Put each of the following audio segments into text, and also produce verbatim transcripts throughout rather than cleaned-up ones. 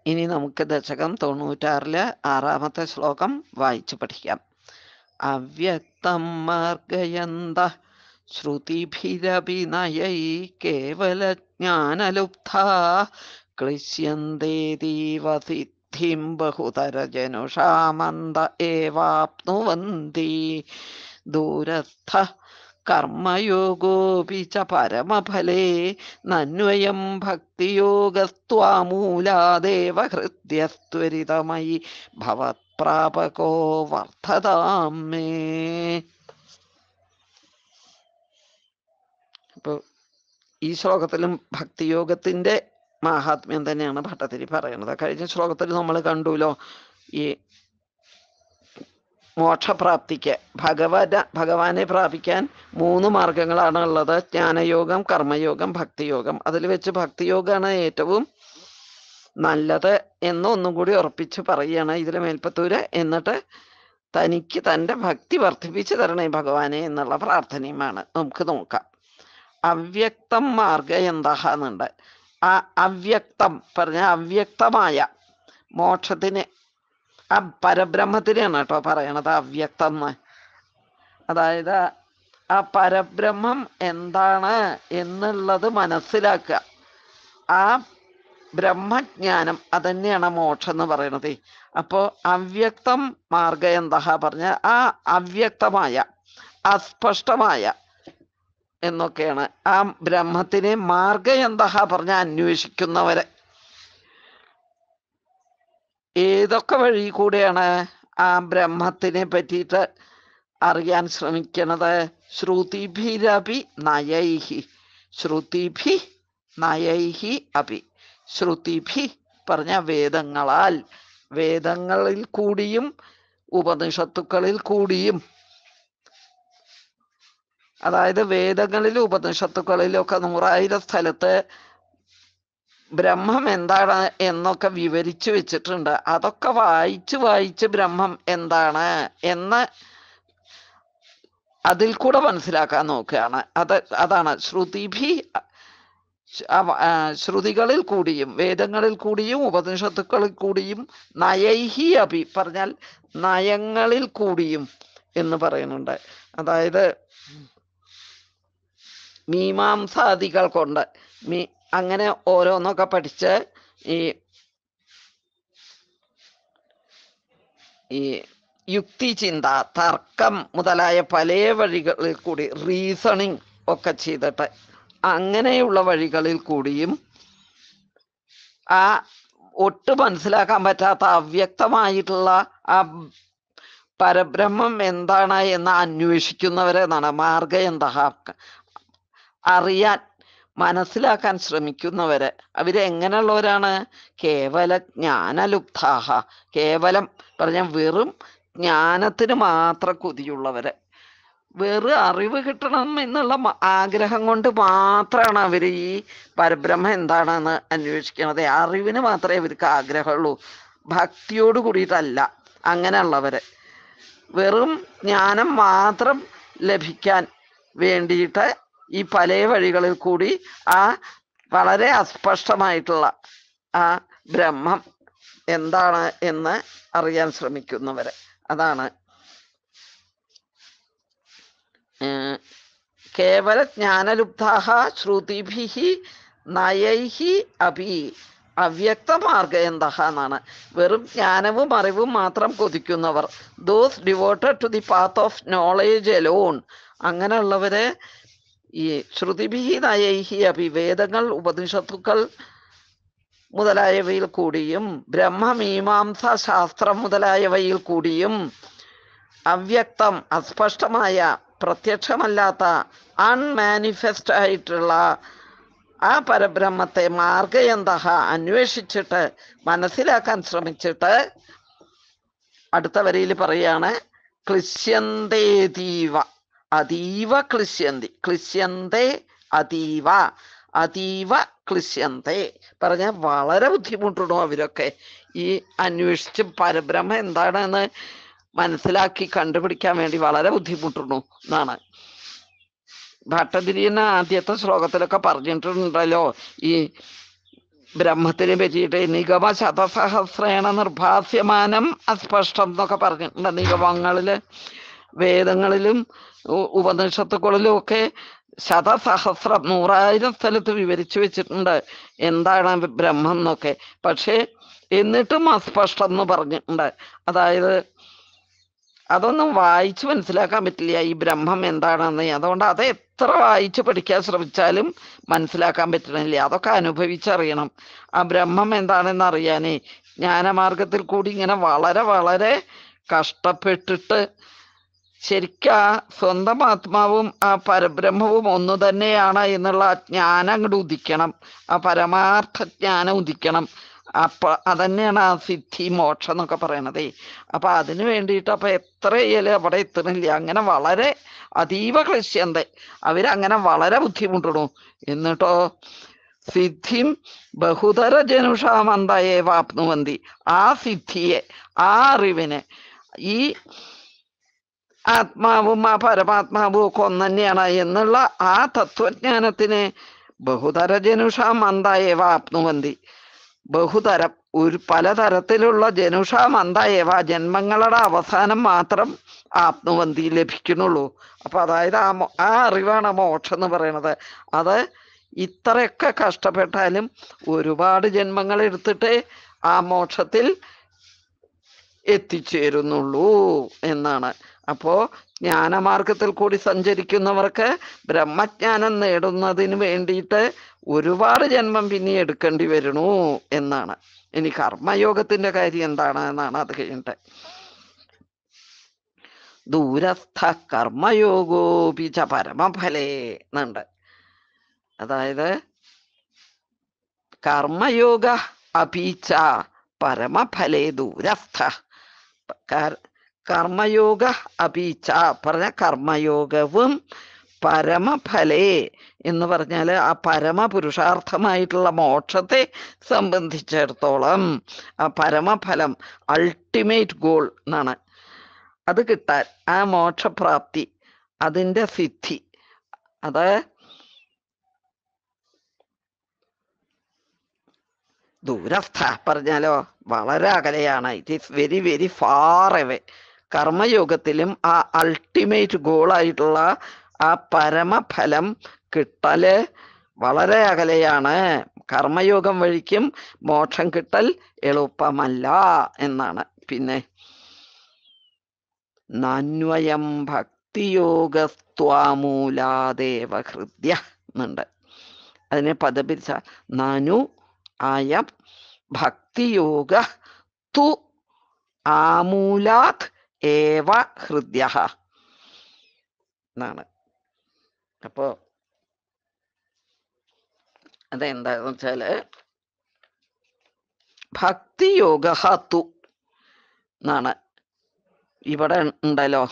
ഇനി നമുക്ക് ദശകം തൊണ്ണൂറ്റാറില് ആറാമത്തെ ശ്ലോകം വായിച്ചു പഠിക്കാം. അവ്യക്തം മാർഗയന്ത ശ്രുതിഭിരപി നയൈ കേവലജ്ഞാനലുബ്ധാ ക്ലിശ്യന്തേതീവ സിദ്ധിം ബഹുതരജനുഷാമന്ത ഏവാപ്നുവന്തി ദൂരസ്ഥ കർമ്മയോഗോപി ച പരമഫലേ നന്വയം ഭക്തിയോഗസ്ത്വാമൂലാദേവ ഹൃദ്യസ്ത്വരിതമയി ഭവത്പ്രാപകോ വർദ്ധതാം മേ. ഇപ്പൊ ഈ ശ്ലോകത്തിലും ഭക്തിയോഗത്തിന്റെ മാഹാത്മ്യം തന്നെയാണ് ഭട്ടതിരി പറയുന്നത്. കഴിഞ്ഞ ശ്ലോകത്തിൽ നമ്മൾ കണ്ടുല്ലോ, ഈ മോക്ഷപ്രാപ്തിക്ക് ഭഗവത ഭഗവാനെ പ്രാപിക്കാൻ മൂന്ന് മാർഗങ്ങളാണ് ഉള്ളത്. ജ്ഞാനയോഗം, കർമ്മയോഗം, ഭക്തിയോഗം. അതിൽ വെച്ച് ഭക്തിയോഗമാണ് ഏറ്റവും നല്ലത് എന്ന് ഒന്നും കൂടി ഉറപ്പിച്ച് പറയുകയാണ് ഇതിലെ മേൽപ്പത്തൂര്. എന്നിട്ട് തനിക്ക് തൻ്റെ ഭക്തി വർദ്ധിപ്പിച്ചു തരണേ ഭഗവാനെ എന്നുള്ള പ്രാർത്ഥനയുമാണ്. നമുക്ക് നോക്കാം. അവ്യക്തം മാർഗ എന്താന്നുണ്ട്. ആ അവ്യക്തം പറഞ്ഞ അവ്യക്തമായ മോക്ഷത്തിന്, ആ പരബ്രഹ്മത്തിനെയാണ് കേട്ടോ പറയണത് അവ്യക്തം എന്ന്. അതായത് ആ പരബ്രഹ്മം എന്താണ് എന്നുള്ളത് മനസ്സിലാക്കുക. ആ ബ്രഹ്മജ്ഞാനം അതന്നെയാണ് മോക്ഷം എന്ന് പറയണത്. അപ്പോ അവ്യക്തം മാർഗ എന്താ പറഞ്ഞ ആ അവ്യക്തമായ അസ്പഷ്ടമായ എന്നൊക്കെയാണ് ആ ബ്രഹ്മത്തിനെ മാർഗ എന്താ പറഞ്ഞ അന്വേഷിക്കുന്നവരെ. ഏതൊക്കെ വഴി കൂടെയാണ് ആ ബ്രഹ്മത്തിനെ പറ്റിയിട്ട് അറിയാൻ ശ്രമിക്കണത്? ശ്രുതിഭിരപി നയൈഹി, ശ്രുതിഭി നയൈഹി അപി. ശ്രുതിഭി പറഞ്ഞ വേദങ്ങളാൽ, വേദങ്ങളിൽ കൂടിയും ഉപനിഷത്തുക്കളിൽ കൂടിയും. അതായത് വേദങ്ങളിലും ഉപനിഷത്തുക്കളിലും ഒക്കെ നൂറായിരം സ്ഥലത്ത് ബ്രഹ്മം എന്താണ് എന്നൊക്കെ വിവരിച്ചു വെച്ചിട്ടുണ്ട്. അതൊക്കെ വായിച്ച് വായിച്ച് ബ്രഹ്മം എന്താണ് എന്ന് അതിൽ കൂടെ മനസ്സിലാക്കാൻ നോക്കുകയാണ്. അത് അതാണ് ശ്രുതിഭി, ശ്രുതികളിൽ കൂടിയും വേദങ്ങളിൽ കൂടിയും ഉപനിഷത്തുക്കളിൽ കൂടിയും നയൈഹി അഭി പറഞ്ഞാൽ നയങ്ങളിൽ കൂടിയും എന്ന് പറയുന്നുണ്ട്. അതായത് മീമാംസാദികൾ കൊണ്ട് മീ അങ്ങനെ ഓരോന്നൊക്കെ പഠിച്ച് ഈ ഈ യുക്തിചിന്ത, തർക്കം മുതലായ പല വഴികളിൽ കൂടി റീസണിങ് ഒക്കെ ചെയ്തിട്ട് അങ്ങനെയുള്ള വഴികളിൽ കൂടിയും ആ ഒട്ടും മനസ്സിലാക്കാൻ പറ്റാത്ത അവ്യക്തമായിട്ടുള്ള ആ പരബ്രഹ്മം എന്താണ് എന്ന് അന്വേഷിക്കുന്നവരെ എന്നാണ് മാർഗ എന്താ അറിയാൻ മനസ്സിലാക്കാൻ ശ്രമിക്കുന്നവര്. അവരെങ്ങനെയുള്ളവരാണ്? കേവല ജ്ഞാനലുബ്ധാഹ, കേവലം പറഞ്ഞ വെറും ജ്ഞാനത്തിന് മാത്രം കൊതിയുള്ളവര്. വെറും അറിവ് കിട്ടണം എന്നുള്ള ആഗ്രഹം കൊണ്ട് മാത്രമാണ് അവർ ഈ പരബ്രഹ്മം എന്താണെന്ന് അന്വേഷിക്കണത്. അറിവിന് മാത്രമേ അവർക്ക് ആഗ്രഹമുള്ളൂ, ഭക്തിയോട് കൂടിയിട്ടല്ല. അങ്ങനെയുള്ളവര് വെറും ജ്ഞാനം മാത്രം ലഭിക്കാൻ വേണ്ടിയിട്ട് ഈ പല വഴികളിൽ കൂടി ആ വളരെ അസ്പഷ്ടമായിട്ടുള്ള ആ ബ്രഹ്മം എന്താണ് എന്ന് അറിയാൻ ശ്രമിക്കുന്നവര്. അതാണ് കേവല ജ്ഞാനലുബ്ധാഹ ശ്രുതിഭിഹി നയൈഹി അപി അവ്യക്തമാർഗ എന്താ എന്നാണ്. വെറും ജ്ഞാനവും അറിവും മാത്രം കൊതിക്കുന്നവർ, those devoted to the path of knowledge alone. അങ്ങനെയുള്ളവരെ ഈ ശ്രുതിഭിഹി നയൈഹി അപി വേദങ്ങൾ ഉപനിഷത്തുക്കൾ മുതലായവയിൽ കൂടിയും ബ്രഹ്മമീമാംസ ശാസ്ത്രം മുതലായവയിൽ കൂടിയും അവ്യക്തം അസ്പഷ്ടമായ പ്രത്യക്ഷമല്ലാത്ത അൺമാനിഫെസ്റ്റ് ആയിട്ടുള്ള ആ പരബ്രഹ്മത്തെ മാർഗ എന്താ അന്വേഷിച്ചിട്ട് മനസ്സിലാക്കാൻ ശ്രമിച്ചിട്ട് അടുത്ത വരിയിൽ പറയാണ് ക്ലിശ്യന്തേതീവ, അതീവ ക്ലിശ്യന്തി, ക്ലിശ്യന്തേ അതീവ, അതീവ ക്ലിശ്യന്തേ പറഞ്ഞ വളരെ ബുദ്ധിമുട്ടണോ അവരൊക്കെ ഈ അന്വേഷിച്ച് പരബ്രഹ്മം എന്താണെന്ന് മനസ്സിലാക്കി കണ്ടുപിടിക്കാൻ വേണ്ടി വളരെ ബുദ്ധിമുട്ടണു എന്നാണ്. ഭട്ടതിരിയനെ ആദ്യത്തെ ശ്ലോകത്തിലൊക്കെ പറഞ്ഞിട്ടുണ്ടല്ലോ, ഈ ബ്രഹ്മത്തിനെ പറ്റിയിട്ട് നിഗമ ശതസഹസ്രേണ നിർഭാസ്യമാനം അസ്പഷ്ടം എന്നൊക്കെ പറഞ്ഞിട്ടുണ്ട്. നിഗമങ്ങളില് വേദങ്ങളിലും ഉപനിഷത്തുക്കളിലും ഒക്കെ ശതസഹസ്രം നൂറായിരം സ്ഥലത്ത് വിവരിച്ചു വെച്ചിട്ടുണ്ട് എന്താണ് ബ്രഹ്മം എന്നൊക്കെ. പക്ഷേ എന്നിട്ടും അസ്പഷ്ടം എന്ന് പറഞ്ഞിട്ടുണ്ട്. അതായത് അതൊന്നും വായിച്ച് മനസ്സിലാക്കാൻ പറ്റില്ല ഈ ബ്രഹ്മം എന്താണെന്ന്. അതുകൊണ്ട് അത് എത്ര വായിച്ച് പഠിക്കാൻ ശ്രമിച്ചാലും മനസ്സിലാക്കാൻ പറ്റണില്ല. അതൊക്കെ അനുഭവിച്ചറിയണം. ആ ബ്രഹ്മം എന്താണെന്ന് അറിയാനേ ജ്ഞാനമാർഗത്തിൽ കൂടി ഇങ്ങനെ വളരെ വളരെ കഷ്ടപ്പെട്ടിട്ട് ശരിക്കും ആ സ്വന്തം ആത്മാവും ആ പരബ്രഹ്മവും ഒന്നു തന്നെയാണ് എന്നുള്ള ജ്ഞാനം അങ്ങോട്ട് ഉദിക്കണം. ആ പരമാർത്ഥ ജ്ഞാനം ഉദിക്കണം. അപ്പൊ അതന്നെയാണ് ആ സിദ്ധി മോക്ഷം എന്നൊക്കെ പറയണതേ. അപ്പൊ അതിനു വേണ്ടിയിട്ട് അപ്പൊ എത്ര ചെയ്യല് അവിടെ എത്തണില്ല. അങ്ങനെ വളരെ അതീവ ക്ലിശ്യന്ത അവരങ്ങനെ വളരെ ബുദ്ധിമുട്ടണു. എന്നിട്ടോ സിദ്ധിം ബഹുതര ജനുഷാമന്തയെ വാപ്നുവന്തി. ആ സിദ്ധിയെ ആ അറിവിനെ ഈ ആത്മാവും ആ പരമാത്മാവും ഒക്കെ ഒന്നന്നെയാണ് എന്നുള്ള ആ തത്വജ്ഞാനത്തിന് ബഹുതര ജനുഷാം മന്ദയേവ ആപ്നുവന്തി. ബഹുതരം ഒരു പലതരത്തിലുള്ള ജനുഷാം മന്ദയേവ ജന്മങ്ങളുടെ അവസാനം മാത്രം ആപ്നുവന്തി ലഭിക്കുന്നുള്ളൂ. അപ്പൊ അതായത് ആ ആ അറിവാണ് മോക്ഷം എന്ന് പറയണത്. അത് ഇത്രയൊക്കെ കഷ്ടപ്പെട്ടാലും ഒരുപാട് ജന്മങ്ങൾ എടുത്തിട്ടേ ആ മോക്ഷത്തിൽ എത്തിച്ചേരുന്നുള്ളൂ എന്നാണ്. അപ്പോ ജ്ഞാനമാർഗത്തിൽ കൂടി സഞ്ചരിക്കുന്നവർക്ക് ബ്രഹ്മജ്ഞാനം നേടുന്നതിന് വേണ്ടിയിട്ട് ഒരുപാട് ജന്മം പിന്നെ എടുക്കേണ്ടി വരണു എന്നാണ്. ഇനി കർമ്മയോഗത്തിന്റെ കാര്യം എന്താണ് എന്നാണ് അത് കഴിഞ്ഞിട്ട്. ദൂരസ്ഥ കർമ്മയോഗോപിച്ച പരമഫലേ എന്നുണ്ട്. അതായത് കർമ്മയോഗ അപീച്ച പരമഫലേ ദൂരസ്ഥ. കർമ്മയോഗ അപീച്ച പറഞ്ഞ കർമ്മയോഗവും പരമഫലേ എന്ന് പറഞ്ഞാൽ ആ പരമപുരുഷാർത്ഥമായിട്ടുള്ള മോക്ഷത്തെ സംബന്ധിച്ചിടത്തോളം ആ പരമഫലം അൾട്ടിമേറ്റ് ഗോൾ എന്നാണ്. അത് കിട്ടാൻ ആ മോക്ഷപ്രാപ്തി അതിൻ്റെ സിദ്ധി അത് ദൂരസ്ഥ പറഞ്ഞാലോ വളരെ അകലെയാണ്. It is very very far away. കർമ്മയോഗത്തിലും ആ അൾട്ടിമേറ്റ് ഗോളായിട്ടുള്ള ആ പരമഫലം കിട്ടല് വളരെ അകലെയാണ്. കർമ്മയോഗം വഴിക്കും മോക്ഷം കിട്ടൽ എളുപ്പമല്ല എന്നാണ്. പിന്നെ നന്വയം ഭക്തിയോഗസ്ത്വാമൂലാദേവ ഹൃദ്യ എന്നുണ്ട്. അതിനെ പദപിരിച്ച നനു അയം ഭക്തിയോഗ തു ആമൂലാത് ഏവ ഹൃദ്യ എന്നാണ്. അപ്പോ അതെന്താന്ന് വെച്ചാല് ഭക്തിയോഗ തു എന്നാണ് ഇവിടെ ഉണ്ടല്ലോ.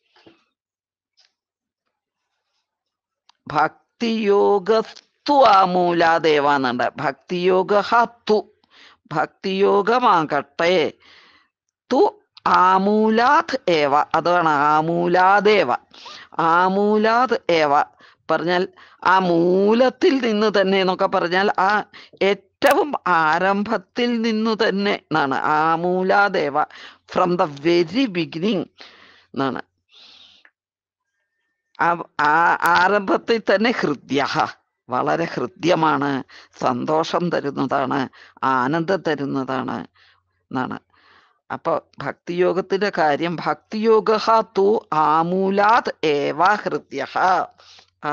ഭക്തിയോഗസ്തു ആമൂലാദേവ എന്നുണ്ട്. ഭക്തിയോഗ തു ഭക്തിയോഗമാകട്ടെ തു ആമൂലാത് ഏവ അതാണ് ആമൂലാദേവ. ആമൂലാത് ഏവ പറഞ്ഞാൽ ആ മൂലത്തിൽ നിന്ന് തന്നെ എന്നൊക്കെ പറഞ്ഞാൽ ആ ഏറ്റവും ആരംഭത്തിൽ നിന്നു തന്നെ എന്നാണ്. ആമൂലാദേവ ഫ്രം ദ വെരി ബിഗിനിങ് എന്നാണ്. ആ ആരംഭത്തിൽ തന്നെ ഹൃദ്യ വളരെ ഹൃദ്യമാണ്, സന്തോഷം തരുന്നതാണ്, ആനന്ദം തരുന്നതാണ് എന്നാണ്. അപ്പൊ ഭക്തിയോഗത്തിന്റെ കാര്യം ഭക്തിയോഗ തു ആമൂലാത് ഏവ ഹൃദ്യ. ആ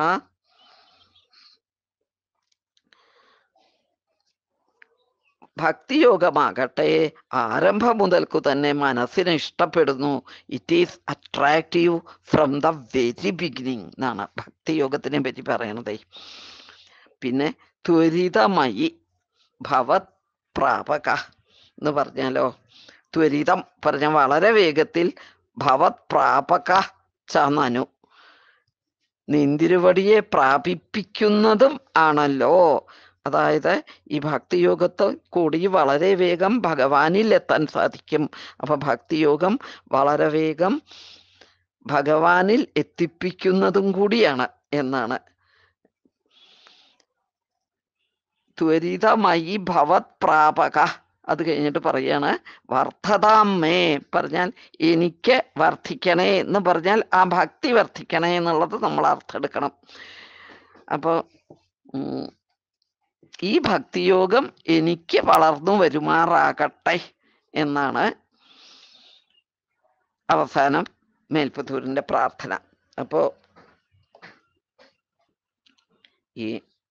ഭക്തിയോഗമാകട്ടെ ആരംഭം മുതൽക്കു തന്നെ മനസ്സിന് ഇഷ്ടപ്പെടുന്നു. It is attractive from the very beginning എന്നാണ് ഭക്തിയോഗത്തിനെ പറ്റി പറയണത്. പിന്നെ ത്വരിതമയി ഭവത് പ്രാപക എന്ന് പറഞ്ഞാലോ, ത്വരിതം പറഞ്ഞ വളരെ വേഗത്തിൽ, ഭവത് പ്രാപക ചനു നിന്തിരുവടിയെ പ്രാപിപ്പിക്കുന്നതും ആണല്ലോ. അതായത് ഈ ഭക്തിയോഗത്തിൽ കൂടി വളരെ വേഗം ഭഗവാനിൽ എത്താൻ സാധിക്കും. അപ്പൊ ഭക്തിയോഗം വളരെ വേഗം ഭഗവാനിൽ എത്തിപ്പിക്കുന്നതും കൂടിയാണ് എന്നാണ്. ത്വരിതമയി ഭവത് പ്രാപക. അത് കഴിഞ്ഞിട്ട് പറയാണ് വർദ്ധതാം മേ പറഞ്ഞാൽ എനിക്ക് വർദ്ധിക്കണേ എന്ന് പറഞ്ഞാൽ ആ ഭക്തി വർദ്ധിക്കണേ എന്നുള്ളത് നമ്മൾ അർത്ഥം എടുക്കണം. അപ്പൊ ഈ ഭക്തിയോഗം എനിക്ക് വളർന്നു വരുമാറാകട്ടെ എന്നാണ് അവസാനം മേൽപ്പത്തൂരിന്റെ പ്രാർത്ഥന. അപ്പോ ഈ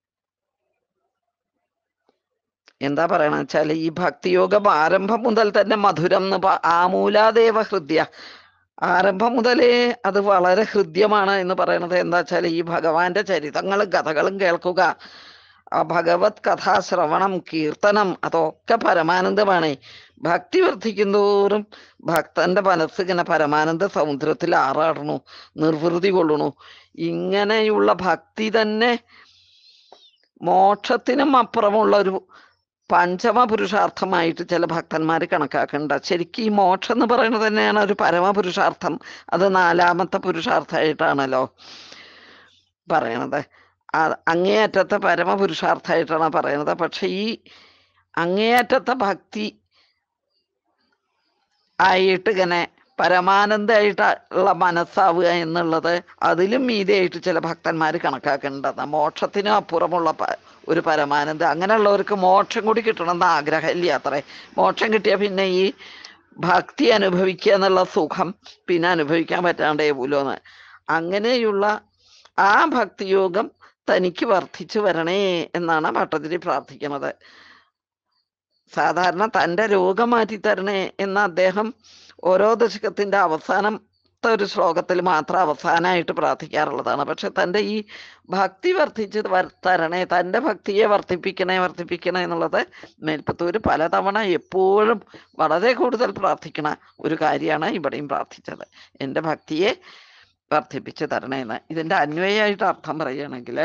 എന്താ പറയണ വെച്ചാല് ഈ ഭക്തിയോഗം ആരംഭം മുതൽ തന്നെ മധുരം എന്ന് ആമൂലാദേവ ഹൃദ്യ, ആരംഭം മുതലേ അത് വളരെ ഹൃദ്യമാണ് എന്ന് പറയണത് എന്താ വെച്ചാൽ ഈ ഭഗവാന്റെ ചരിതങ്ങളും കഥകളും കേൾക്കുക, ആ ഭഗവത് കഥാശ്രവണം കീർത്തനം അതൊക്കെ പരമാനന്ദമാണ്. ഭക്തി വർദ്ധിക്കുന്തോറും ഭക്തന്റെ മനസ്സ് ഇങ്ങനെ പരമാനന്ദ സമുദ്രത്തിൽ ആറാടണു, നിർവൃതി കൊള്ളണു. ഇങ്ങനെയുള്ള ഭക്തി തന്നെ മോക്ഷത്തിനും അപ്പുറമുള്ള ഒരു പഞ്ചമ പുരുഷാർത്ഥമായിട്ട് ചില ഭക്തന്മാർ കണക്കാക്കുന്നുണ്ട്. ശരിക്കും ഈ മോക്ഷം എന്ന് പറയുന്നത് തന്നെയാണ് ഒരു പരമപുരുഷാർത്ഥം. അത് നാലാമത്തെ പുരുഷാർത്ഥമായിട്ടാണല്ലോ പറയണത്. അങ്ങേയറ്റത്തെ പരമപുരുഷാർത്ഥമായിട്ടാണ് പറയണത്. പക്ഷെ ഈ അങ്ങേയറ്റത്തെ ഭക്തി ആയിട്ട് ഇങ്ങനെ പരമാനന്ദമായിട്ടുള്ള മനസ്സാവുക എന്നുള്ളത് അതിലും മീതെയായിട്ട് ചില ഭക്തന്മാർ കണക്കാക്കേണ്ടത്. മോക്ഷത്തിനും അപ്പുറമുള്ള ഒരു പരമാനന്ദം. അങ്ങനെയുള്ളവർക്ക് മോക്ഷം കൂടി കിട്ടണമെന്ന് ആഗ്രഹമില്ല അത്രേ. മോക്ഷം കിട്ടിയാൽ പിന്നെ ഈ ഭക്തി അനുഭവിക്കുക എന്നുള്ള സുഖം പിന്നെ അനുഭവിക്കാൻ പറ്റാണ്ടേ പോലോന്ന്. അങ്ങനെയുള്ള ആ ഭക്തിയോഗം തനിക്ക് വർദ്ധിച്ചു വരണേ എന്നാണ് ഭട്ടതിരി പ്രാർത്ഥിക്കുന്നത്. സാധാരണ തൻ്റെ രോഗം മാറ്റി തരണേ എന്ന അദ്ദേഹം ഓരോ ദശകത്തിന്റെ അവസാനത്തെ ഒരു ശ്ലോകത്തിൽ മാത്രം അവസാനമായിട്ട് പ്രാർത്ഥിക്കാറുള്ളതാണ്. പക്ഷെ തൻ്റെ ഈ ഭക്തി വർദ്ധിച്ച് തരണേ, തൻ്റെ ഭക്തിയെ വർദ്ധിപ്പിക്കണേ വർദ്ധിപ്പിക്കണേ എന്നുള്ളത് മേൽപ്പത്തൂര് പലതവണ എപ്പോഴും വളരെ കൂടുതൽ പ്രാർത്ഥിക്കണ ഒരു കാര്യമാണ് ഇവിടെയും പ്രാർത്ഥിച്ചത്. എൻ്റെ ഭക്തിയെ വർദ്ധിപ്പിച്ച് തരണേന്ന്. ഇതിൻ്റെ അന്വയമായിട്ട് അർത്ഥം പറയുകയാണെങ്കിൽ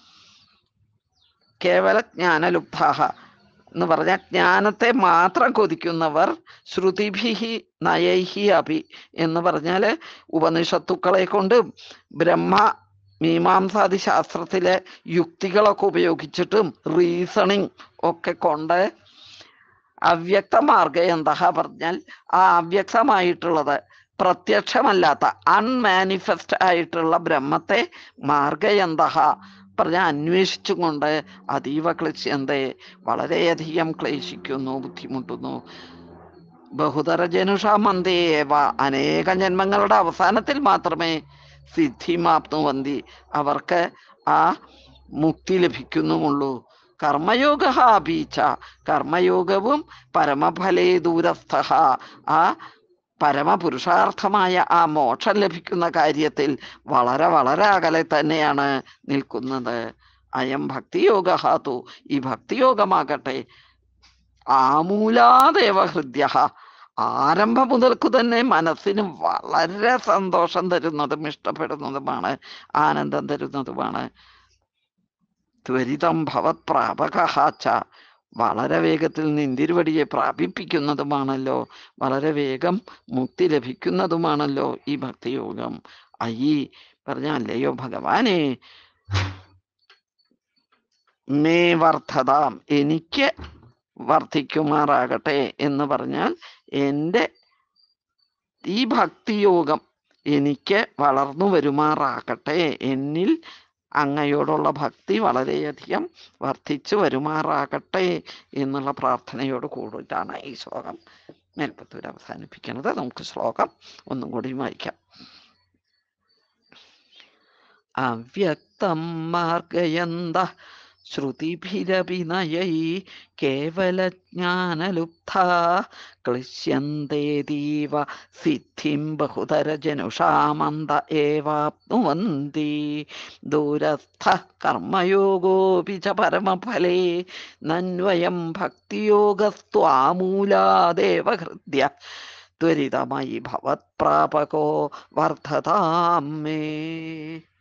കേവല ജ്ഞാനലുബ്ധാഹ എന്ന് പറഞ്ഞാൽ ജ്ഞാനത്തെ മാത്രം കൊതിക്കുന്നവർ ശ്രുതിഭിഹി നയൈഹി അഭി എന്ന് പറഞ്ഞാൽ ഉപനിഷത്തുക്കളെ കൊണ്ട് ബ്രഹ്മ മീമാംസാദി ശാസ്ത്രത്തിലെ യുക്തികളൊക്കെ ഉപയോഗിച്ചിട്ടും റീസണിങ് ഒക്കെ കൊണ്ട് അവ്യക്തമാർഗ എന്താ പറഞ്ഞാൽ ആ അവ്യക്തമായിട്ടുള്ളത് പ്രത്യക്ഷമല്ലാത്ത അൺമാനിഫെസ്റ്റ് ആയിട്ടുള്ള ബ്രഹ്മത്തെ മാർഗയന്തഹ പറഞ്ഞ അന്വേഷിച്ചും കൊണ്ട് അതീവ ക്ലേശ്യന്തേ വളരെയധികം ക്ലേശിക്കുന്നു, ബുദ്ധിമുട്ടുന്നു. ബഹുതര ജനുഷാമന്തേവ അനേക ജന്മങ്ങളുടെ അവസാനത്തിൽ മാത്രമേ സിദ്ധിമാപ്നുവന്തി അവർക്ക് ആ മുക്തി ലഭിക്കുന്നുമുള്ളൂ. കർമ്മയോഗ അപീച്ച കർമ്മയോഗവും പരമഫലേ ദൂരസ്ഥ ആ പരമപുരുഷാർത്ഥമായ ആ മോക്ഷം ലഭിക്കുന്ന കാര്യത്തിൽ വളരെ വളരെ അകലെ തന്നെയാണ് നിൽക്കുന്നത്. അയം ഭക്തിയോഗ ഈ ഭക്തിയോഗമാകട്ടെ ആമൂലാദേവ ഹൃദ്യ ആരംഭം മുതൽക്കു തന്നെ മനസ്സിന് വളരെ സന്തോഷം തരുന്നതും ഇഷ്ടപ്പെടുന്നതുമാണ്, ആനന്ദം തരുന്നതുമാണ്. ത്വരിതം ഭവത് പ്രാപകാച്ച വളരെ വേഗത്തിൽ നിന്തിരുവടിയെ പ്രാപിപ്പിക്കുന്നതുമാണല്ലോ, വളരെ വേഗം മുക്തി ലഭിക്കുന്നതുമാണല്ലോ ഈ ഭക്തിയോഗം. അയ്യി പറഞ്ഞ അല്ലയോ ഭഗവാനെ മേ വർദ്ധതാം എനിക്ക് വർദ്ധിക്കുമാറാകട്ടെ എന്ന് പറഞ്ഞാൽ എൻ്റെ ഈ ഭക്തിയോഗം എനിക്ക് വളർന്നു വരുമാറാകട്ടെ, എന്നിൽ അങ്ങയോടുള്ള ഭക്തി വളരെയധികം വർദ്ധിച്ചു വരുമാറാകട്ടെ എന്നുള്ള പ്രാർത്ഥനയോട് കൂടിയിട്ടാണ് ഈ ശ്ലോകം മേൽപ്പത്തൂർ അവസാനിപ്പിക്കുന്നത്. നമുക്ക് ശ്ലോകം ഒന്നും കൂടി വായിക്കാം. അവ്യക്തം മാർഗയന്ത ശ്രുതിഭിരഭിനയൈ കേവലജ്ഞാനലുബ്ധാ ക്ലിശ്യന്തേതീവ സിദ്ധിം ബഹുതര ജനുഷാമന്ത ഏവാപ്നുവന്തി ദൂരസ്ഥഃ കർമ്മയോഗോപി ച പരമഫലേ നന്വയം ഭക്തിയോഗസ്ത്വാമൂലാദേവ ഹൃദ്യ ത്വരിതമയി ഭവത് പ്രാപകോ വർദ്ധതാം മേ.